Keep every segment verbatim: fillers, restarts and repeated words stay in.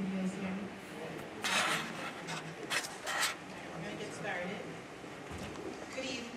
Can you guys hear me? We're going to get started. Good evening.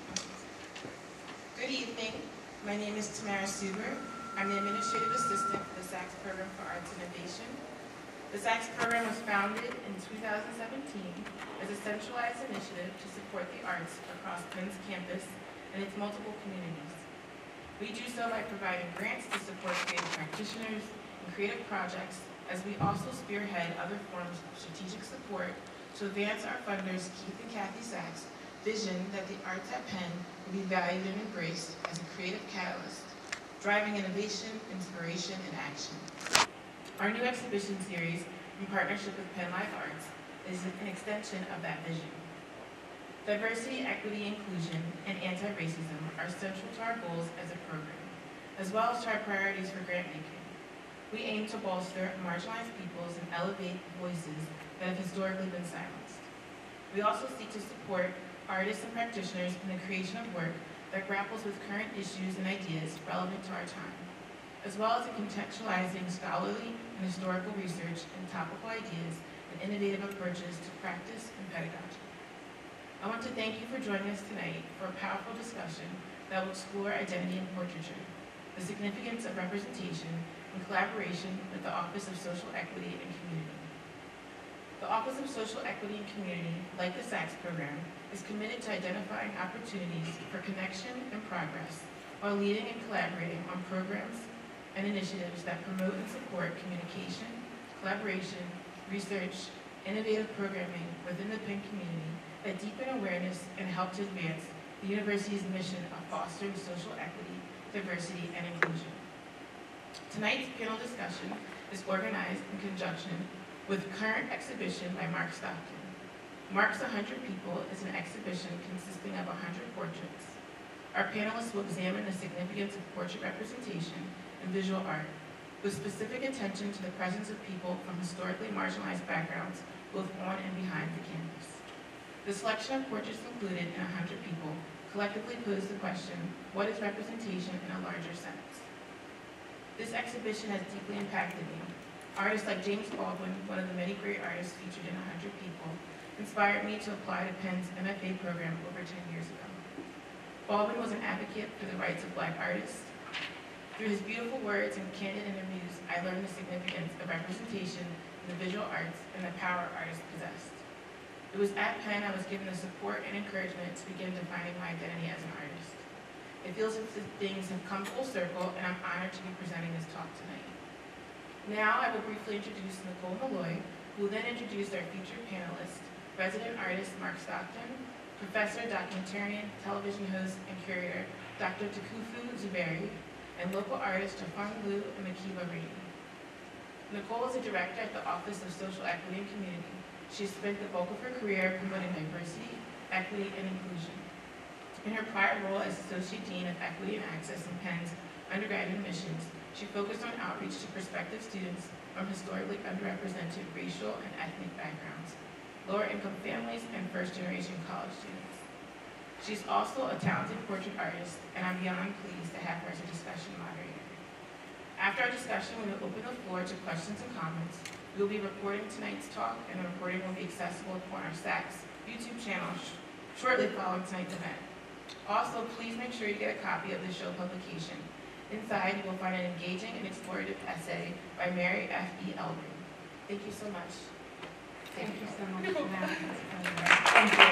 Good evening. My name is Tamara Suber. I'm the Administrative Assistant for the Sachs Program for Arts Innovation. The Sachs Program was founded in two thousand seventeen as a centralized initiative to support the arts across Penn's campus and its multiple communities. We do so by providing grants to support creative practitioners and creative projects, as we also spearhead other forms of strategic support to advance our funders Keith and Kathy Sachs' vision that the arts at Penn will be valued and embraced as a creative catalyst, driving innovation, inspiration, and action. Our new exhibition series, in partnership with Penn Live Arts, is an extension of that vision. Diversity, equity, inclusion, and anti-racism are central to our goals as a program, as well as to our priorities for grant making. We aim to bolster marginalized peoples and elevate voices that have historically been silenced. We also seek to support artists and practitioners in the creation of work that grapples with current issues and ideas relevant to our time, as well as in contextualizing scholarly and historical research and topical ideas and innovative approaches to practice and pedagogy. I want to thank you for joining us tonight for a powerful discussion that will explore identity and portraiture, the significance of representation in collaboration with the Office of Social Equity and Community. The Office of Social Equity and Community, like the Sachs Program, is committed to identifying opportunities for connection and progress while leading and collaborating on programs and initiatives that promote and support communication, collaboration, research, innovative programming within the Penn community that deepen awareness and help to advance the university's mission of fostering social equity, diversity, and inclusion. Tonight's panel discussion is organized in conjunction with current exhibition by Mark Stockton. Mark's one hundred People is an exhibition consisting of one hundred portraits. Our panelists will examine the significance of portrait representation and visual art, with specific attention to the presence of people from historically marginalized backgrounds, both on and behind the campus. The selection of portraits included in one hundred People collectively pose the question, what is representation in a larger sense? This exhibition has deeply impacted me. Artists like James Baldwin, one of the many great artists featured in one hundred People, inspired me to apply to Penn's M F A program over ten years ago. Baldwin was an advocate for the rights of Black artists. Through his beautiful words and candid interviews, I learned the significance of representation in the visual arts and the power artists possessed. It was at Penn I was given the support and encouragement to begin defining my identity as an artist. It feels as if things have come full circle, and I'm honored to be presenting this talk tonight. Now I will briefly introduce Nicole Maloy, who will then introduce our featured panelist, resident artist Mark Stockton, professor, documentarian, television host, and curator Doctor Tukufu Zuberi, and local artists JaFang and Makeba, Rainey. Nicole is a director at the Office of Social Equity and Community. She spent the bulk of her career promoting diversity, equity, and inclusion. In her prior role as Associate Dean of Equity and Access in Penn's undergraduate admissions, she focused on outreach to prospective students from historically underrepresented racial and ethnic backgrounds, lower-income families, and first-generation college students. She's also a talented portrait artist, and I'm beyond pleased to have her as a discussion moderator. After our discussion, we will open the floor to questions and comments. We will be recording tonight's talk, and the recording will be accessible on our Sachs YouTube channel sh shortly following tonight's event. Also, please make sure you get a copy of the show publication. Inside, you will find an engaging and explorative essay by Mary F E Elbring. Thank you so much. Thank, Thank you so much for that. Thank you.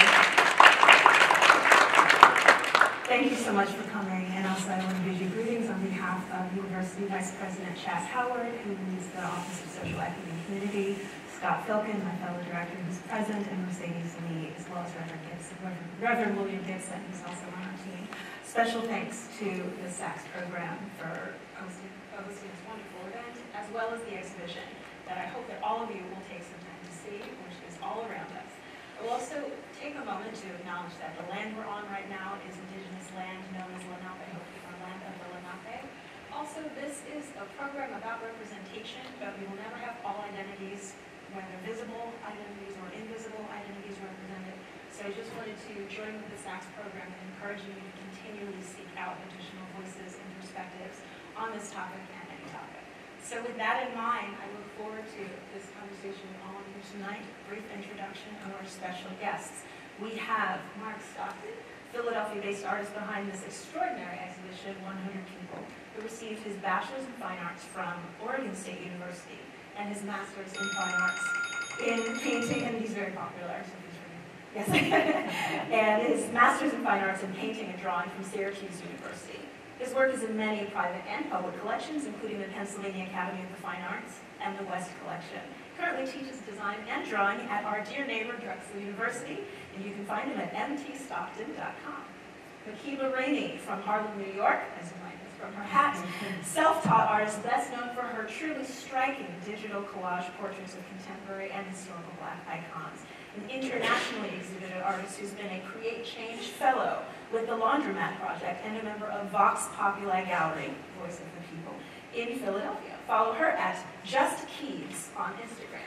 Thank you so much for coming, and also I want to give you greetings on behalf of University Vice President Chas Howard, who leads the Office of Social Equity and Community, Scott Filkin, my fellow director who's present, and Mercedes Lee, as well as Reverend Gibson, Reverend, Reverend William Gibson, who's also on our team. Special thanks to the Sachs Program for hosting, hosting this wonderful event, as well as the exhibition that I hope that all of you will take some time to see, which is all around us. I will also take a moment to acknowledge that the land we're on right now is indigenous land known as Lenape, or land of the Lenape. Also, this is a program about representation, but we will never have all identities, whether visible identities or invisible identities, represented. So I just wanted to join with the Sachs Program in encouraging you to continually seek out additional voices and perspectives on this topic and any topic. So with that in mind, I look forward to this conversation all of you tonight. Brief introduction of our special guests. We have Mark Stockton, Philadelphia-based artist behind this extraordinary exhibition, one hundred People, who received his bachelor's in fine arts from Oregon State University and his master's in fine arts in painting, and he's very popular, so please forgive me. Yes. And his master's in fine arts in painting and drawing from Syracuse University. His work is in many private and public collections, including the Pennsylvania Academy of the Fine Arts and the West Collection. He currently teaches design and drawing at our dear neighbor, Drexel University, and you can find him at m t stockton dot com. Makeba Rainey from Harlem, New York, as you might guess from her hat, self-taught artist best known for her truly striking digital collage portraits of contemporary and historical Black icons. An internationally exhibited artist who's been a Create Change Fellow with the Laundromat Project and a member of Vox Populi Gallery, Voice of the People, in Philadelphia. Follow her at Just Keys on Instagram.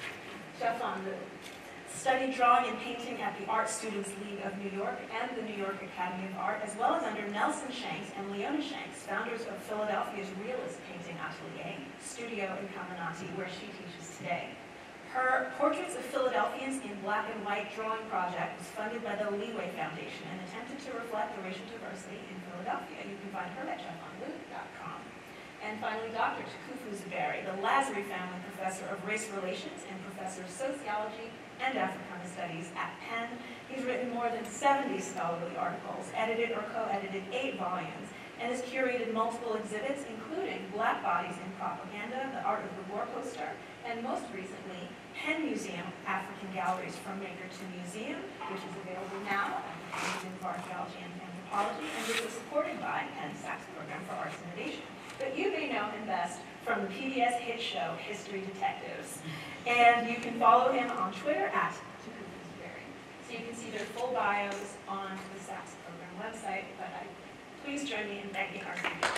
JaFang studied drawing and painting at the Art Students League of New York and the New York Academy of Art, as well as under Nelson Shanks and Leona Shanks, founders of Philadelphia's Realist Painting Atelier, Studio in Caminati, where she teaches today. Her Portraits of Philadelphians in Black and White drawing project was funded by the Leeway Foundation and attempted to reflect the racial diversity in Philadelphia. You can find her at jafang dot com. And finally, Doctor Tukufu Zuberi, the Lazary Family Professor of Race Relations and Professor of Sociology and Africana Studies at Penn. He's written more than seventy scholarly articles, edited or co-edited eight volumes, and has curated multiple exhibits, including Black Bodies in Propaganda, The Art of the War Poster, and most recently, Penn Museum African Galleries from Maker to Museum, which is available now at the Museum of Archaeology and Anthropology, and which is supported by Penn's Sachs Program for Arts Innovation. But you may know him best from the P B S hit show, History Detectives. And you can follow him on Twitter at Tukufu Zuberi. So you can see their full bios on the Sachs Program website, but I, please join me in thanking our speakers.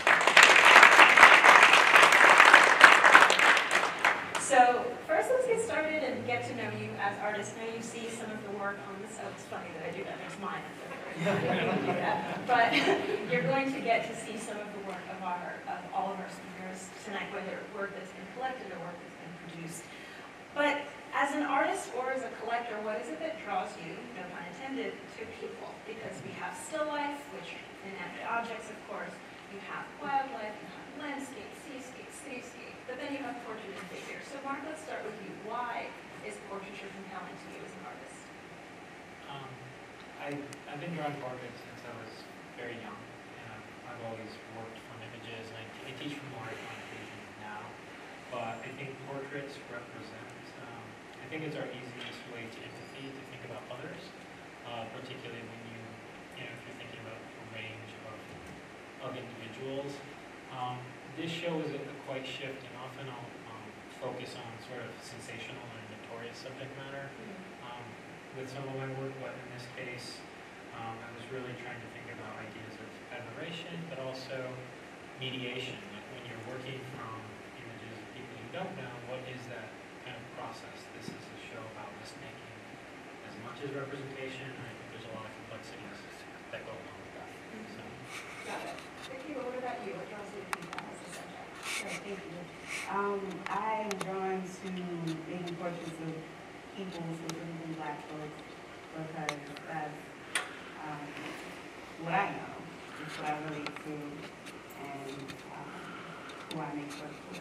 So first let's get started and get to know you as artists. Now you see some of the work on this. Oh, it's funny that I do that. There's mine. do that. But you're going to get to see some of the work of, our, of all of our speakers tonight, whether work that's been collected or work that's been produced. But as an artist or as a collector, what is it that draws you, no pun intended, to people? Because we have still life, which are inanimate objects, of course. You have wildlife, you have landscape, seascape, cityscape, but then you have portrait and figure. So Mark, let's start with you. Why is portraiture compelling to you as an artist? Um, I, I've been drawing portraits since I was very young, and I've always worked from images, and I, I teach from art on occasion now, but I think portraits represent, um, I think it's our easiest way to empathy, to think about others, uh, particularly when you, you know, if you're thinking about a range of, of individuals. Um, this show is a, a quite shift, and often I'll um, focus on sort of sensational and notorious subject matter um, with some of my work, but in this case, um, I was really trying to think about ideas of admiration, but also mediation. Like when you're working from images of people you don't know, what is that kind of process? This is a show about list-making as much as representation, and I think there's a lot of complexities that go along with that. So. Got it. Vicky, what about you? What draws you to people as a subject? Sure, thank you. Um, I'm drawn to making portraits of people, specifically Black folks, because that's um, what I know, it's what I relate to, and um, who I make work for.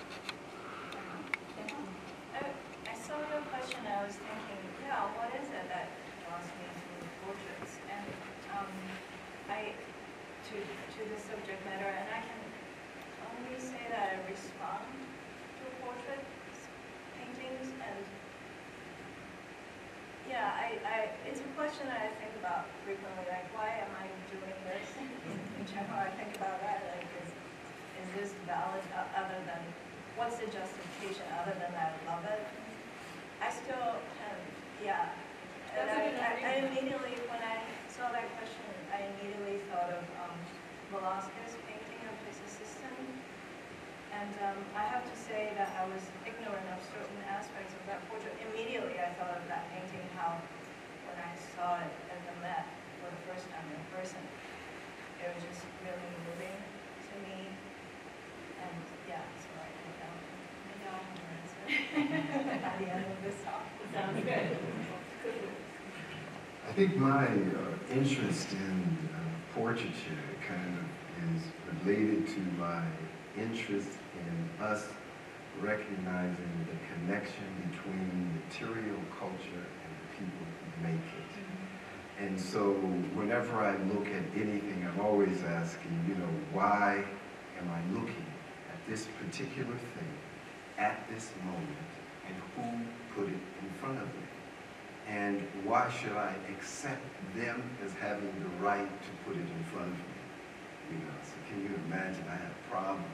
I, I saw your question, I was thinking, yeah, what is it that draws me to portraits? And um, I, to, to the subject matter, and I can only say that I respond to portraits, paintings, and yeah, I, I, it's a question that I think about frequently, like, why am I doing this? In general, I think about that, like, is, is this valid uh, other than, what's the justification other than that I love it? I still, um, yeah. And I, I, I immediately, when I saw that question, I immediately thought of um, Velasquez's painting of his assistant. And um, I have to say that I was ignorant of certain aspects of that portrait. Immediately I thought of that painting, how when I saw it at the Met for the first time in person, it was just really moving to me. And yeah, so I I think my uh, interest in uh, portraiture kind of is related to my interest in us recognizing the connection between material culture and the people who make it. And so whenever I look at anything, I'm always asking, you know, why am I looking at this particular thing at this moment, and who put it in front of me? And why should I accept them as having the right to put it in front of me? You know, so can you imagine I have problems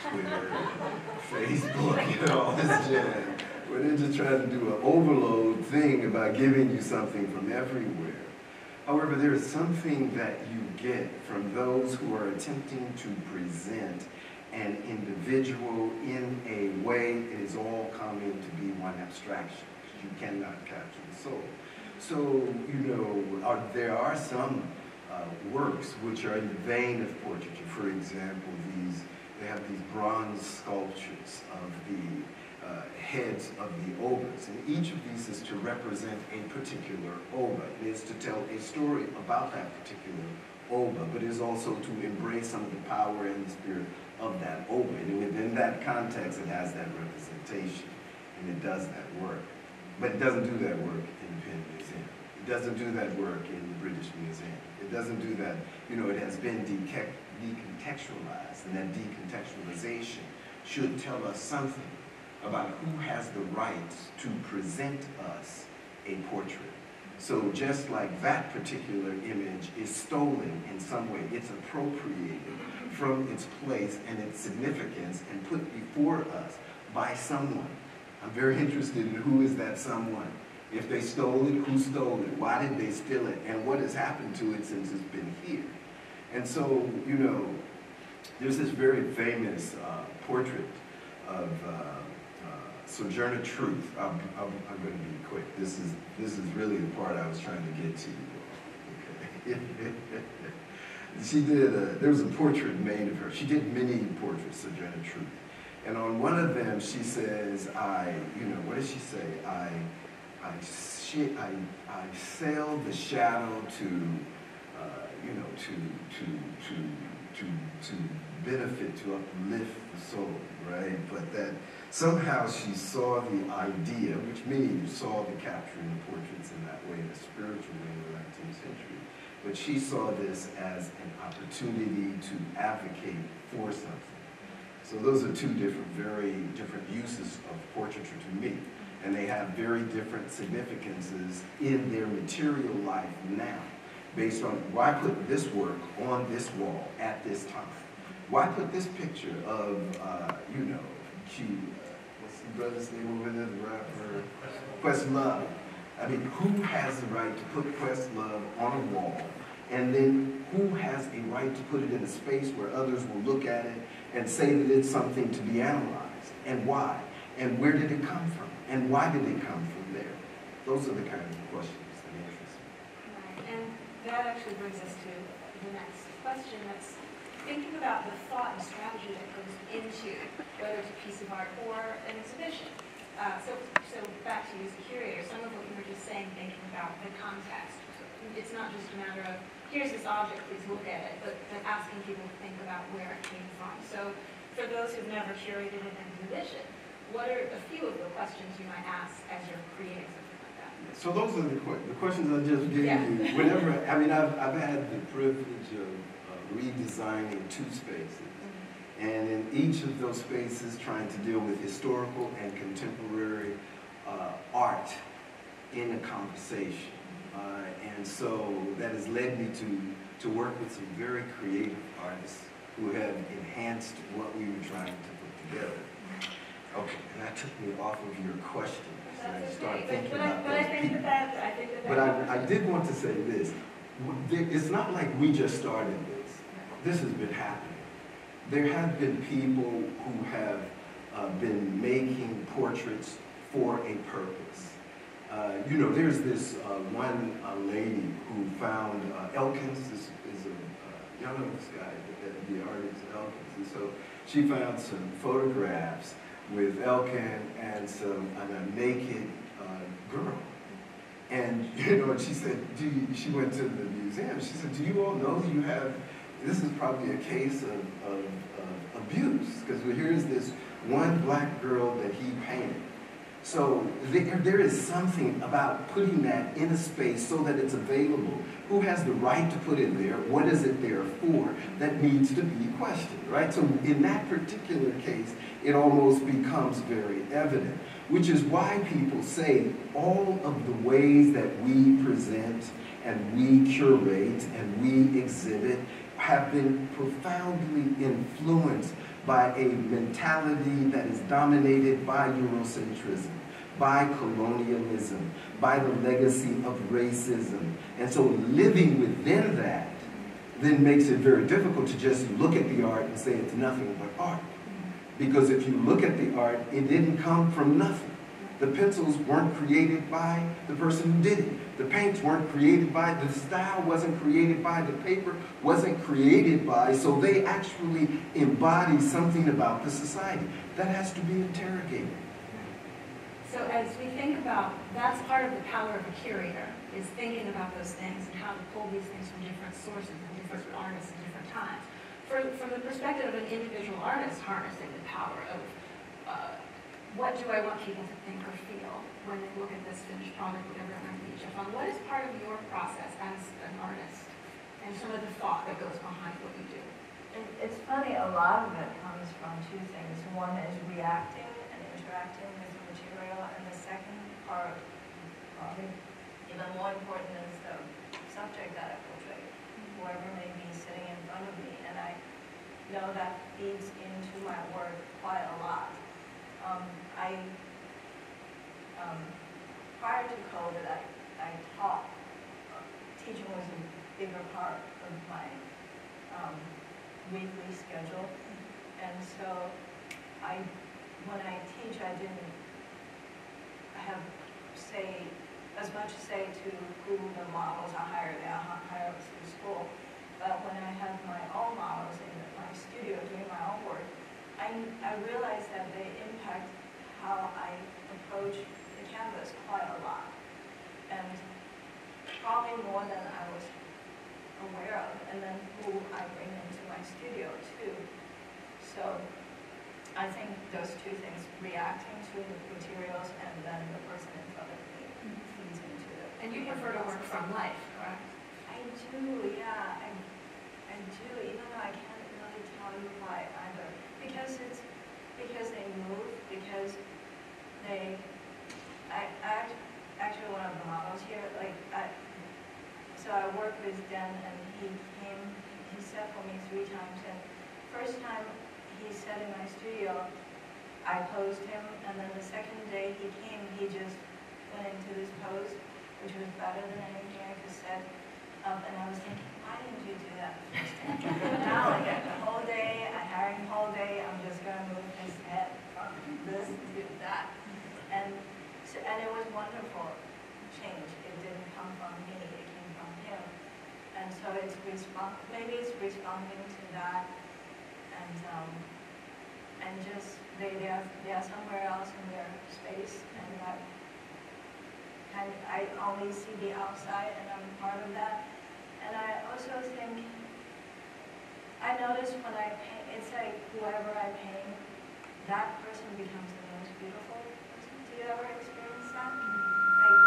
with Twitter, Facebook, and all this jazz, where they're just trying to do an overload thing about giving you something from everywhere. However, there is something that you get from those who are attempting to present an individual in a way it is all coming to be one abstraction. You cannot capture the soul. So, you know, are, there are some uh, works which are in the vein of portraiture. For example, these, they have these bronze sculptures of the uh, heads of the obas. And each of these is to represent a particular oba. It is to tell a story about that particular oba, but it is also to embrace some of the power and the spirit of that oba. And within that context, it has that representation, and it does that work. But it doesn't do that work in the Penn Museum. It doesn't do that work in the British Museum. It doesn't do that, you know, it has been decontextualized, and that decontextualization should tell us something about who has the right to present us a portrait. So just like that particular image is stolen in some way, it's appropriated from its place and its significance and put before us by someone. I'm very interested in who is that someone. If they stole it, who stole it? Why did they steal it? And what has happened to it since it's been here? And so, you know, there's this very famous uh, portrait of uh, uh, Sojourner Truth. I'm, I'm, I'm going to be quick. This is, this is really the part I was trying to get to. Okay. She did, a, there was a portrait made of her. She did many portraits, Sojourner Truth. And on one of them, she says, I, you know, what does she say? I, I, she, I, I sail the shadow to, uh, you know, to, to, to, to, to benefit, to uplift the soul, right? But that somehow she saw the idea, which many saw the capturing the portraits in that way, in a spiritual way in the nineteenth century. But she saw this as an opportunity to advocate for something. So those are two different, very different uses of portraiture to me. And they have very different significances in their material life now, based on why put this work on this wall at this time? Why put this picture of, uh, you know, Q, uh, what's the brother's name over there, the rapper? Questlove. I mean, who has the right to put Questlove on a wall? And then who has a right to put it in a space where others will look at it and say that it's something to be analyzed? And why? And where did it come from? And why did it come from there? Those are the kind of questions that interest me. Right, and that actually brings us to the next question. That's thinking about the thought and strategy that goes into whether it's a piece of art or an exhibition. Uh, so, so back to you as a curator, some of what you were just saying, thinking about the context. So it's not just a matter of, here's this object, please look at it, but, but asking people to think about where it came from. So for those who've never curated an exhibition, what are a few of the questions you might ask as you're creating something like that? So those are the, que the questions I just gave Yeah. you. Whenever, I mean, I've, I've had the privilege of uh, redesigning two spaces. Mm-hmm. And in each of those spaces, trying to deal with historical and contemporary uh, art in a conversation. Uh, and so that has led me to, to work with some very creative artists who have enhanced what we were trying to put together. Okay, and that took me off of your question. So I started thinking but, about but I think people. that that, I think that But I, I did want to say this. It's not like we just started this. This has been happening. There have been people who have uh, been making portraits for a purpose. Uh, you know, there's this uh, one uh, lady who found uh, Elkins. This is a, uh, y'all know this guy, the, the artist Elkins. And so she found some photographs with Elkin and some and a naked uh, girl. And, you know, and she said, do you, she went to the museum, she said, do you all know you have, this is probably a case of, of, of abuse, because here's this one black girl that he painted. So there, there is something about putting that in a space so that it's available. Who has the right to put it there? What is it there for? That needs to be questioned, right? So in that particular case, it almost becomes very evident, which is why people say all of the ways that we present and we curate and we exhibit have been profoundly influenced by a mentality that is dominated by Eurocentrism, by colonialism, by the legacy of racism. And so living within that then makes it very difficult to just look at the art and say it's nothing but art. Because if you look at the art, it didn't come from nothing. The pencils weren't created by the person who did it. The paints weren't created by, the style wasn't created by, the paper wasn't created by, so they actually embody something about the society. That has to be interrogated. So as we think about, that's part of the power of a curator, is thinking about those things and how to pull these things from different sources and different artists at different times. For, from the perspective of an individual artist harnessing the power of uh, what do I want people to think or feel when they look at this finished product, whatever it might be, JaFang, what is part of your process as an artist and some of the thought that goes behind what you do? It, it's funny, a lot of it comes from two things. One is reacting and interacting with the material, and the second part, probably even more important, is the subject that I portray, whoever may be sitting in front of me, and I know that feeds into my work quite a lot. Um, I, um, prior to COVID, I, I taught. Uh, teaching was a bigger part of my um, weekly schedule, and so I, when I teach, I didn't have say as much say to who the models I hired. I hired through school, but when I had my own models in my studio doing my own work, I, I realized that they impact how I approach the canvas quite a lot, and probably more than I was aware of, and then who I bring into my studio too. So I think those two things, reacting to the materials and then the person in front of me, feeds into it. And you prefer to work from life, correct? I do, yeah, I, I do, even though I can't really tell you why either. Because it's, because they move, because they, I, I actually one of the models here, like, I, so I worked with Dan and he came, he sat for me three times, and first time he sat in my studio, I posed him, and then the second day he came, he just went into this pose, which was better than anything I could set up, and I was thinking, why didn't you do that the first time? Now I get the whole day, I hire him the whole day, I'm just gonna move his head from this to that. And so, and it was wonderful change. It didn't come from me, it came from him. And so it's respond maybe it's responding to that, and um, and just they they are they are somewhere else in their space, and that kind of, I only see the outside, and I'm part of that. And I also think I notice when I paint, it's like whoever I paint, that person becomes the most beautiful person. Do you ever experience that? Like,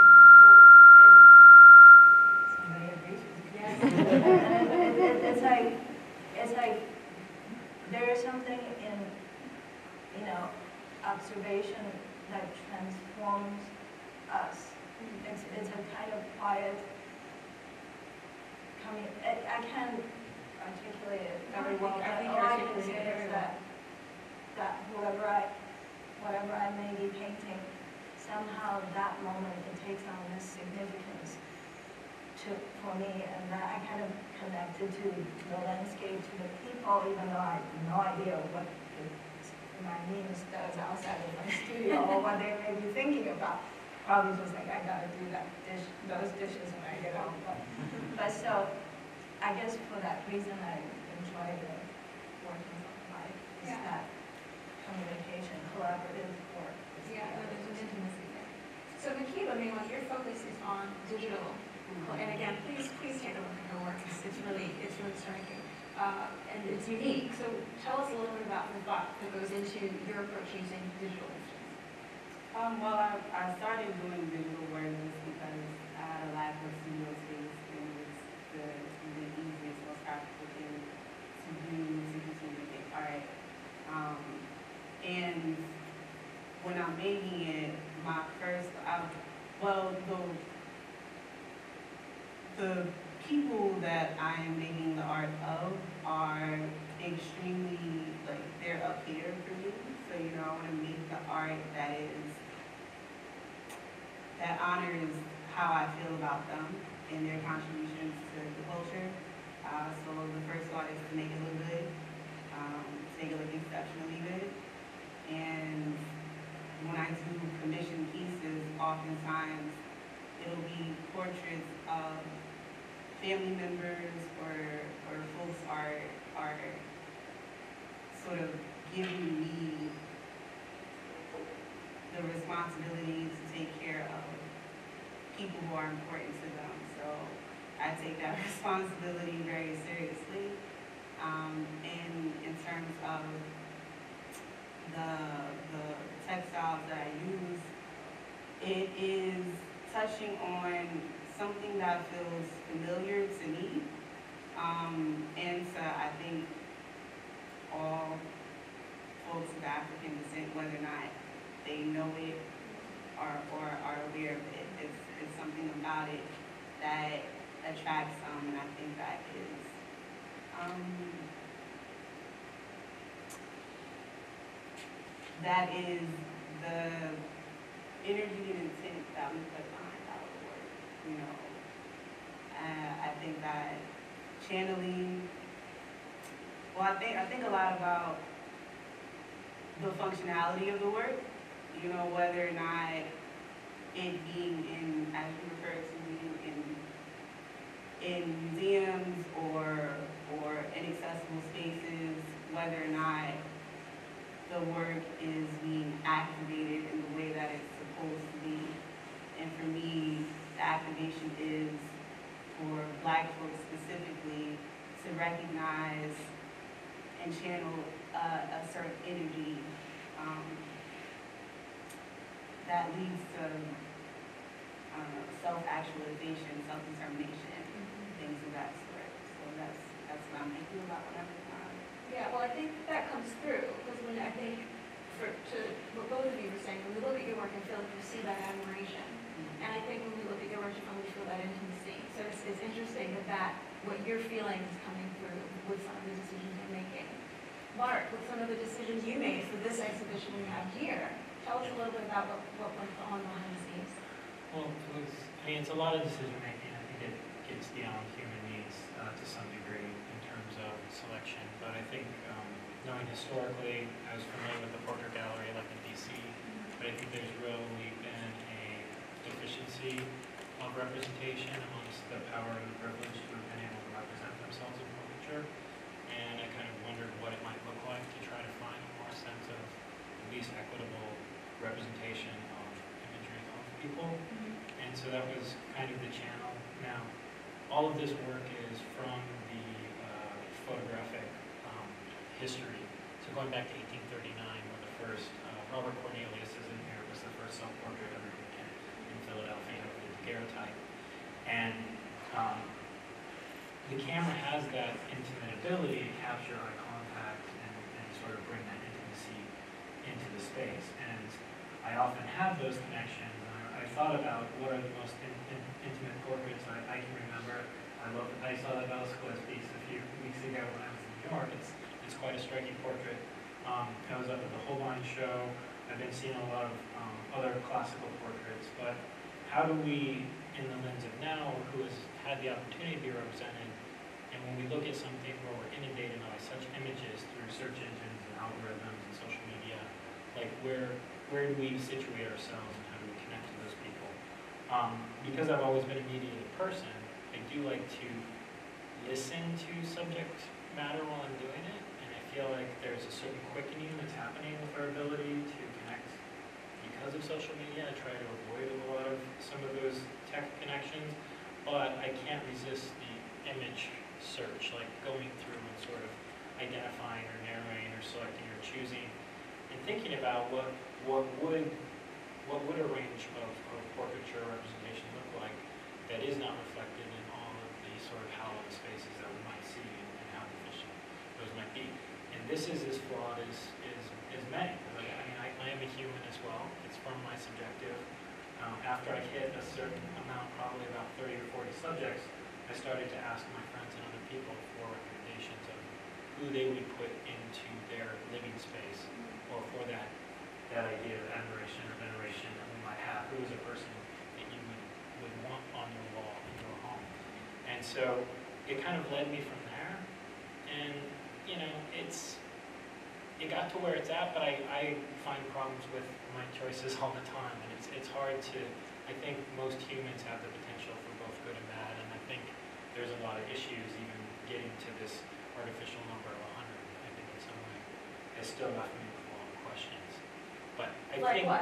it, somebody agrees with me. Yes. And it, it, it's like, it's like there is something in, you know, observation that transforms us. It's, it's a kind of quiet coming. I, I can't articulate it very well, but all I can say is that that whoever I, whatever I may be painting, somehow that moment it takes on this significance to for me, and that I kind of connected to the landscape, to the people, even though I have no idea what the, my niece does outside of my studio or what they may be thinking about. Probably just like, I gotta do that dish, those dishes when I get home. But, but so, I guess for that reason, I enjoy the working on life. Is Yeah. that communication, collaborative work. Yeah, there's an intimacy there. So Makeba, meanwhile, your focus is on digital. And again, please, please take a look at her work. It's, it's really, it's really striking. Uh, and it's unique. So tell us a little bit about the thought that goes into your approach using digital images. Um, well, I, I started doing digital work just because I had a lack of studio space, and it was the, the easiest, most practical thing to do to continue to make art. Um, and when I'm making it, my first, I, well, the, the people that I am making the art of are extremely, like, they're up here for me. So, you know, I want to make the art that is, that honors how I feel about them and their contributions to the culture. Uh, so the first thought is to make it look good, um, to make it look exceptionally good. And when I do commission pieces, oftentimes it'll be portraits of family members or or folks are are sort of giving me the responsibility to take care of people who are important to them. So I take that responsibility very seriously. Um, and in terms of the the textiles that I use, it is touching on something that feels familiar to me, um, and to, I think, all folks of African descent, whether or not they know it or, or are aware of it. It's, it's something about it that attracts them, and I think that is, um, that is the energy and intent that we put behind our work. You know, uh, I think that channeling, well, I think, I think a lot about the functionality of the work, you know, whether or not it being in, as you refer to, being in, in museums or, or inaccessible spaces, whether or not the work is being activated in the way that it's supposed to be. And for me, the activation is for Black folks specifically to recognize and channel uh, a certain energy um, that leads to uh, self-actualization, self-determination, mm-hmm. things of that sort. So that's that's what I'm thinking about whenever time. Yeah, well, I think that comes through because when I think, for to what both of you were saying, when we look at your work, I feel like you see that admiration. And I think when we look at your work, you probably feel that intimacy. So it's, it's interesting that, that what you're feeling is coming through with some of the decisions you're making. Mark, with some of the decisions you made for this exhibition we have here, tell us a little bit about what, what went on behind the scenes. Well, it was, I mean, it's a lot of decision making. I think it gets beyond human needs uh, to some degree in terms of selection. But I think um, knowing historically, I was familiar with the Portrait Gallery like in D C, mm-hmm. but I think there's really been a deficiency of representation amongst the power and the privileged who have been able to represent themselves in portraiture. And I kind of wondered what it might look like to try to find a more sense of at least equitable representation of imagery of people. Mm-hmm. And so that was kind of the channel. Now, all of this work is from the uh, photographic um, history. So going back to eighteen thirty-nine, where the first, uh, Robert Cornelius is in here, was the first self-portrait ever taken in Philadelphia with the daguerreotype. And um, the camera has that intimate ability to capture eye contact and, and sort of bring that intimacy into the space. And I often have those connections. And I, I thought about what are the most in, in, intimate portraits I, I can remember. I love. I saw that Velasquez piece a few weeks ago when I was in New York. It's it's quite a striking portrait. Um, I was up at the Holbein show. I've been seeing a lot of um, other classical portraits, but how do we, in the lens of now, who has had the opportunity to be represented, and when we look at something where we're inundated by such images through search engines and algorithms and social media, like where where do we situate ourselves and how do we connect to those people? Um, because I've always been a mediated person, I do like to listen to subject matter while I'm doing it, and I feel like there's a certain quickening that's happening with our ability to connect because of social media. I try to avoid a lot text connections, but I can't resist the image search, like going through and sort of identifying or narrowing or selecting or choosing and thinking about what what would what would a range of, of portraiture representation look like that is not reflected in all of the sort of hallowed spaces that we might see and, and how deficient those might be. And this is as flawed as as, as many. Like, I mean, I, I am a human as well. It's from my subjective. Um, after I hit a certain amount, probably about thirty or forty subjects, I started to ask my friends and other people for recommendations of who they would put into their living space, or for that that idea of admiration or veneration that we might have. Who is a person that you would, would want on your wall in your home? And so it kind of led me from there. And, you know, it's, it got to where it's at, but I, I find problems with my choices all the time. And it's, it's hard to, I think most humans have the potential for both good and bad. And I think there's a lot of issues even getting to this artificial number of one hundred. I think in some way has still left me with a lot of questions. But I Like think, what?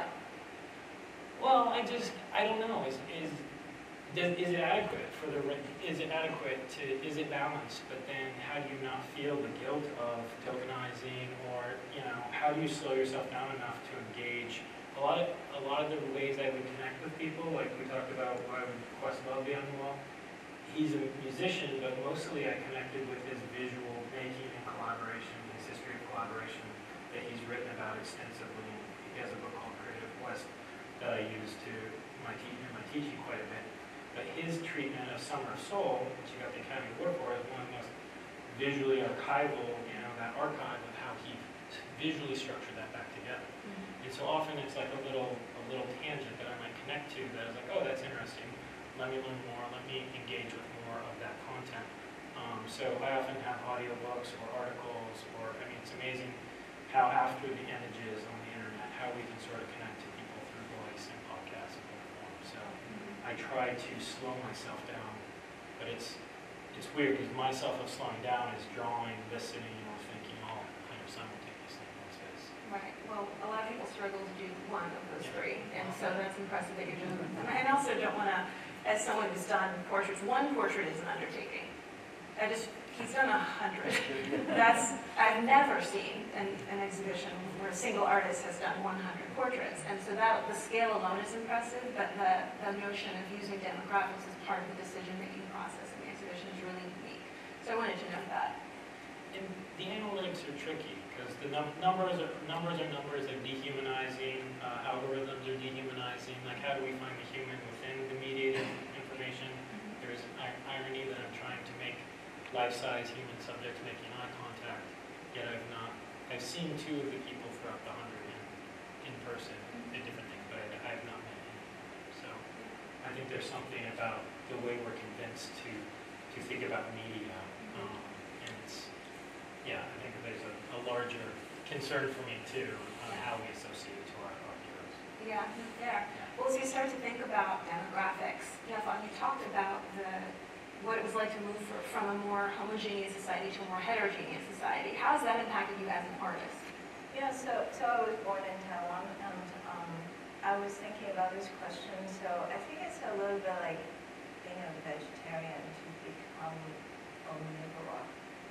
well, I just, I don't know. Is is does, is it adequate for the? Is it adequate to? Is it balanced? But then, how do you not feel the guilt of tokenizing, or you know, how do you slow yourself down enough to engage? A lot of a lot of the ways I would connect with people, like we talked about, why would Questlove be on the wall? He's a musician, but mostly I connected with his visual making and collaboration, his history of collaboration that he's written about extensively. He has a book called Creative West that I use to my, te in my teaching quite a bit. But his treatment of Summer of Soul, which he got the Academy Award for, is one of the most visually archival, you know, that archive of how he visually structured that back together. Mm-hmm. And so often it's like a little, a little tangent that I might connect to that is like, oh, that's interesting. Let me learn more. Let me engage with more of that content. Um, so I often have audiobooks or articles, or I mean, it's amazing how after the images on the internet, how we can sort of connect to people through voice and podcasts and other forms. So I try to slow myself down, but it's it's weird because my self of slowing down is drawing, listening, or thinking all kind of simultaneously in one space. Right. Well, a lot of people struggle to do one of those Yeah. three, and so that's impressive that you're doing them. And I also don't want to, as someone who's done portraits, one portrait is an undertaking. I just, he's done a hundred. That's, I've never seen an, an exhibition where a single artist has done one hundred portraits. And so that, the scale alone is impressive, but the, the notion of using demographics as part of the decision-making process in the exhibition is really unique. So I wanted to note that. And the analytics are tricky because the num numbers are numbers are numbers. They're dehumanizing. Uh, algorithms are dehumanizing. Like, how do we find the human within the mediated information? There's an irony that I'm trying to make life-size human subjects making eye contact, yet I've not. I've seen two of the people throughout the hundred in, in person at different things, but I, I have not met any. So I think there's something about the way we're convinced to to think about media, um, and it's yeah. I think that there's a, a larger concern for me too on how we associate to our, our heroes. Yeah, there. Well, as you start to think about demographics, JaFang, you talked about the what it was like to move for, from a more homogeneous society to a more heterogeneous society. How has that impacted you as an artist? Yeah, so, so I was born in Taiwan, and um, I was thinking about this question. So I think it's a little bit like being a vegetarian to become omnivore,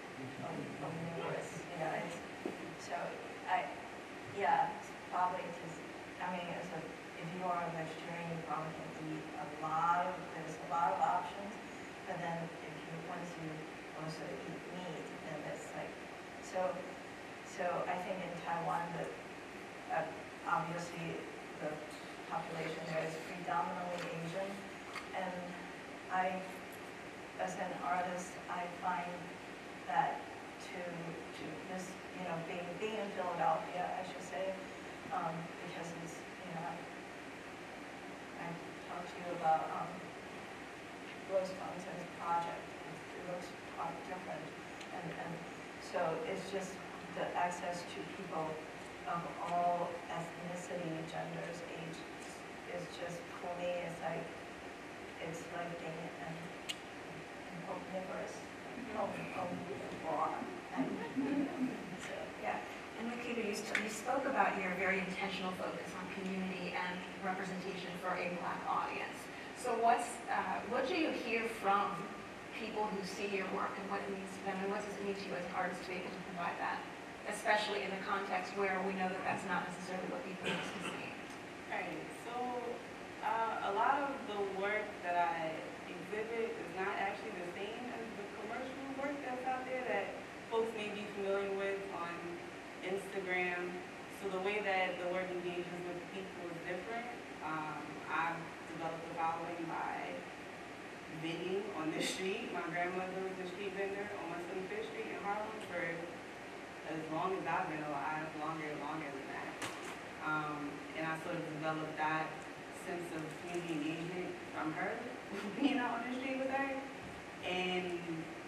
om- omnivorous, you know. It's, so I, yeah, it's probably just, I mean, as a, if you are a vegetarian, you probably can eat a lot of, there's a lot of options. But then if you, once you also eat meat, then it's like, so, so I think in Taiwan, the, uh, obviously the population there is predominantly Asian. And I, as an artist, I find that to, to this, you know, being, being in Philadelphia, I should say, um, because it's, you know, I, I talked to you about, um, Rose Fountain's project. It looks quite different, and, and so it's just the access to people of all ethnicity, genders, age is just, for me, it's like it's like being an omnivorous, omnivore. So Yeah, and Makeba, you, you spoke about your very intentional focus on community and representation for a Black audience. So what's, uh, what do you hear from people who see your work, and what it means to them, and what does it mean to you as an artist to be able to provide that, especially in a context where we know that that's not necessarily what people are used to seeing? Right, so uh, a lot of the work that I exhibit is not actually the same as the commercial work that's out there that folks may be familiar with on Instagram. So the way that the work engages with people is different. Um, I've developed a following by vending on the street. My grandmother was a street vendor on West twenty-fifth Street in Harlem for as long as I've been alive, longer and longer than that. Um, and I sort of developed that sense of community engagement from her, being out on the street with her. And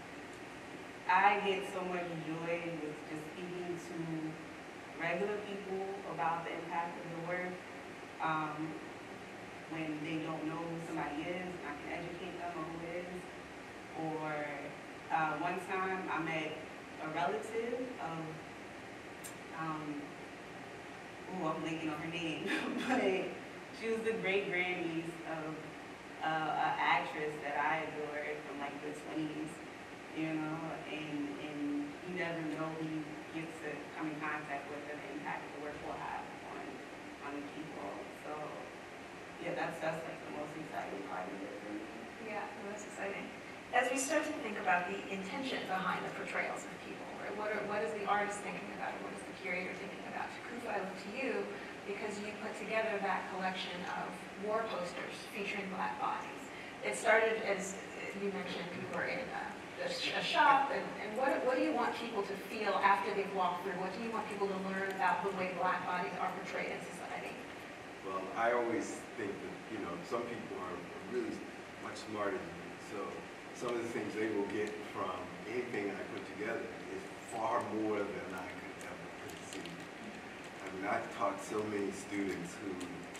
I get so much joy with just speaking to regular people about the impact of the work. Um, when they don't know who somebody is, I can educate them on who it is. Or uh, one time I met a relative of, um, ooh, I'm blanking on her name, but she was the great grannies of uh, an actress that I adored from like the twenties, you know, and, and you never know who you get to come in contact with and the impact the work will have on, on the people. So yeah, that's, that's like the most exciting part of it for me. Yeah, well, that's exciting. As we start to think about the intention behind the portrayals of people, right? What, are, what is the artist thinking about, or what is the curator thinking about? Tukufu, I look to you because you put together that collection of war posters featuring black bodies. It started, as you mentioned, you were in a, a, a shop, and, and what, what do you want people to feel after they've walked through? What do you want people to learn about the way black bodies are portrayed in society? Well, I always think that, you know, some people are really much smarter than me. So some of the things they will get from anything I put together is far more than I could ever conceive. I mean, I've taught so many students who,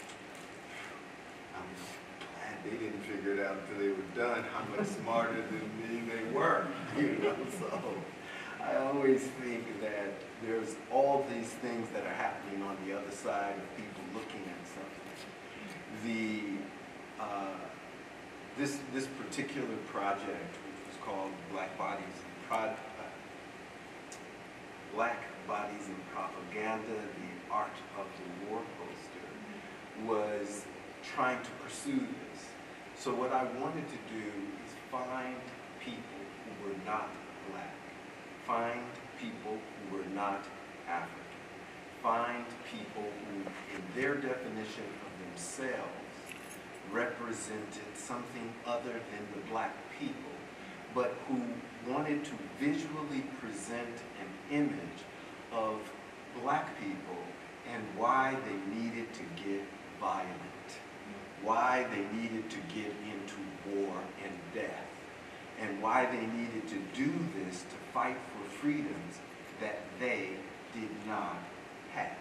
I'm glad they didn't figure it out until they were done how much smarter than me they were, you know, so I always think that there's all these things that are happening on the other side of people looking at something. The, uh, this, this particular project, which was called Black Bodies in Pro uh, Black Bodies in Propaganda, the Art of the War Poster, was trying to pursue this. So what I wanted to do is find people who were not black, find people who were not African, find people who, in their definition of themselves, represented something other than the black people, but who wanted to visually present an image of black people and why they needed to get violent, why they needed to get into war and death, and why they needed to do this to fight for freedoms that they did not have.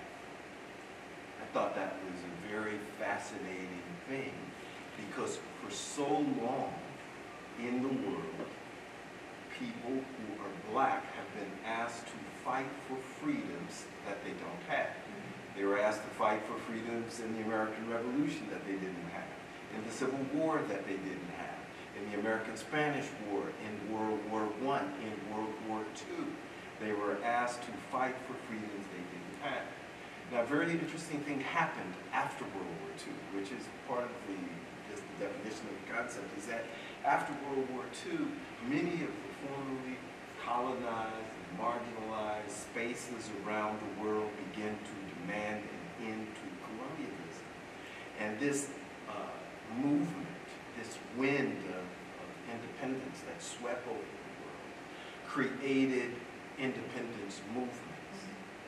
I thought that was a very fascinating thing, because for so long in the world, people who are black have been asked to fight for freedoms that they don't have. They were asked to fight for freedoms in the American Revolution that they didn't have, in the Civil War that they didn't have, in the American-Spanish War, in World War One, in World War Two. They were asked to fight for freedoms they didn't have. Now, a very interesting thing happened after World War Two, which is part of the, just the definition of the concept, is that after World War Two, many of the formerly colonized and marginalized spaces around the world began to demand an end to colonialism. And this uh, movement, this wind of, of independence that swept over the world, created independence movements.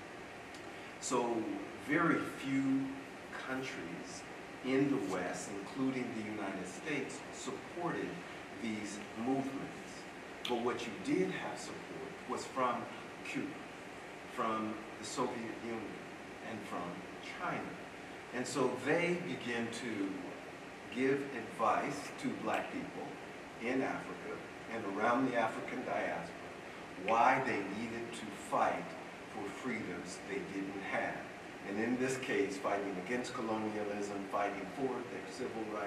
So very few countries in the West, including the United States, supported these movements. But what you did have support was from Cuba, from the Soviet Union, and from China. And so they began to give advice to black people in Africa and around the African diaspora why they needed to fight for freedoms they didn't have. And in this case, fighting against colonialism, fighting for their civil rights,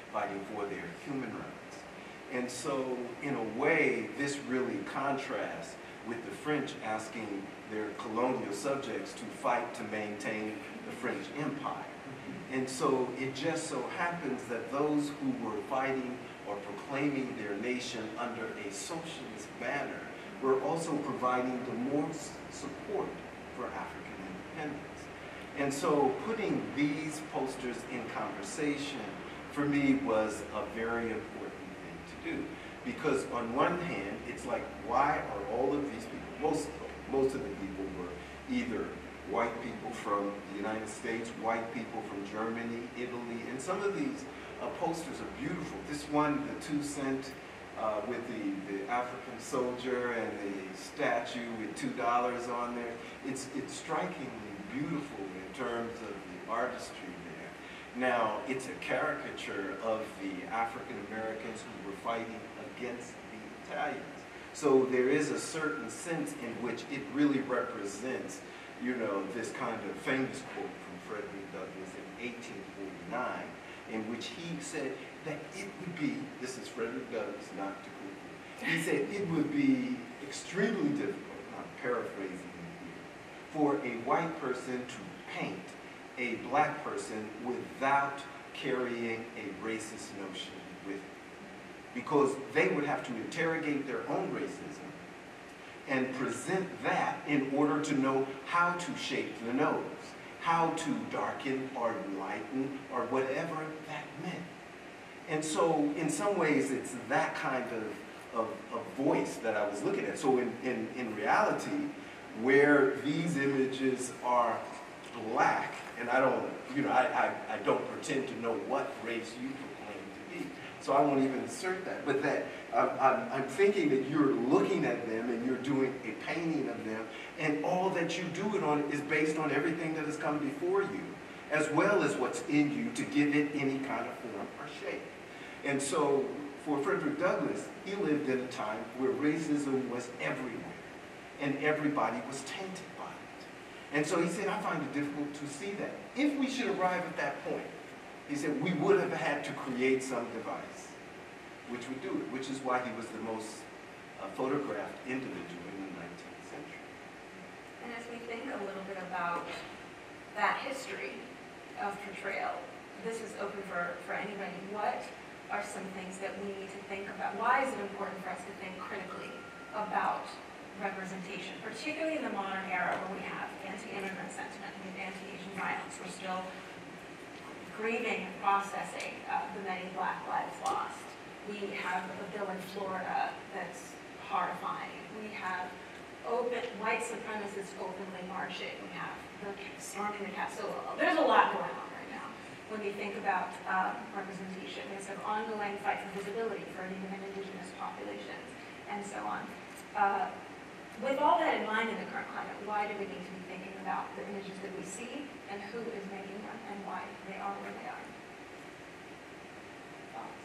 fighting for their human rights. And so, in a way, this really contrasts with the French asking their colonial subjects to fight to maintain the French Empire. And so it just so happens that those who were fighting or proclaiming their nation under a socialist banner were also providing the most support for African independence. And so putting these posters in conversation for me was a very important thing to do. Because on one hand, it's like, why are all of these people, most, most of the people were either white people from the United States, white people from Germany, Italy, and some of these uh, posters are beautiful. This one, the two cent uh, with the, the African soldier and the statue with two dollars on there, it's, it's strikingly beautiful in terms of the artistry there. Now, it's a caricature of the African Americans who were fighting against the Italians. So there is a certain sense in which it really represents, you know, this kind of famous quote from Frederick Douglass in eighteen forty-nine, in which he said that it would be, this is Frederick Douglass, not Tukufu, he said it would be extremely difficult, I'm paraphrasing him here, for a white person to paint a black person without carrying a racist notion with it. Because they would have to interrogate their own racism and present that in order to know how to shape the nose, how to darken or lighten or whatever that meant. And so in some ways it's that kind of, of, of voice that I was looking at. So in, in, in reality, where these images are black, and I don't, you know, I, I, I don't pretend to know what race you proclaim to be, so I won't even insert that, but that I'm, I'm, I'm thinking that you're looking at them and you're doing a painting of them, and all that you do it on is based on everything that has come before you, as well as what's in you to give it any kind of form or shape. And so for Frederick Douglass, he lived in a time where racism was everywhere, and everybody was tainted by it. And so he said, I find it difficult to see that. If we should arrive at that point, he said, we would have had to create some device which would do it, which is why he was the most uh, photographed individual in the nineteenth century. And as we think a little bit about that history of portrayal, this is open for, for anybody. What are some things that we need to think about? Why is it important for us to think critically about representation, particularly in the modern era where we have anti-immigrant sentiment, we have anti-Asian violence, we're still grieving and processing uh, the many black lives lost. We have a bill in Florida that's horrifying. We have open white supremacists openly marching. We have the storming the Capitol. There's a lot going on right now when we think about um, representation. There's an ongoing fight for visibility for Native and Indigenous populations, and so on. Uh, with all that in mind in the current climate, why do we need to be thinking about the images that we see and who is making them and why they are where they are? Thoughts?